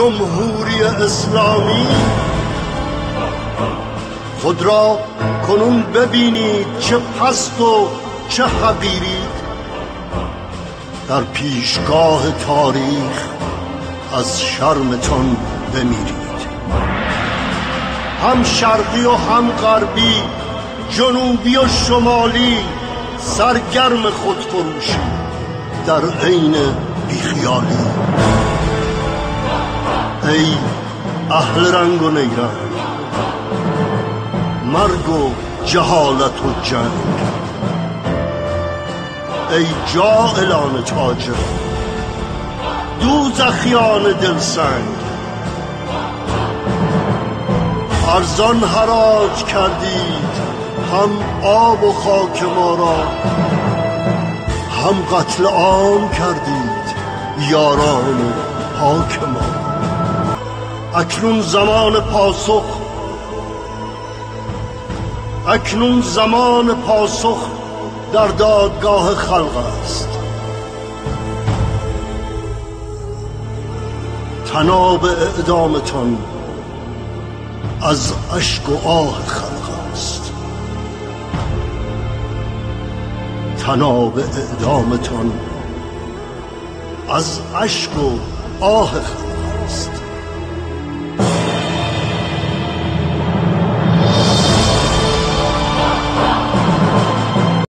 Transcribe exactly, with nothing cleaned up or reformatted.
جمهوری اسلامی خود را کنون ببینید چه پست و چه حقیرید. در پیشگاه تاریخ از شرمتان بمیرید. هم شرقی و هم غربی، جنوبی و شمالی، سرگرم خودفروشی در عین بیخیالی. ای اهل رنگ و نیرنگ، مرگ و جهالت و جنگ، ای جاهلان تاجر، دوزخیان دلسنگ، ارزان حراج کردید هم آب و خاک ما را، هم قتل عام کردید یاران و پاک ما. اکنون زمان پاسخ اکنون زمان پاسخ در دادگاه خلق است. طناب اعدامتان از اشک و آه خلق است. طناب اعدامتان از اشک و آه خلق است.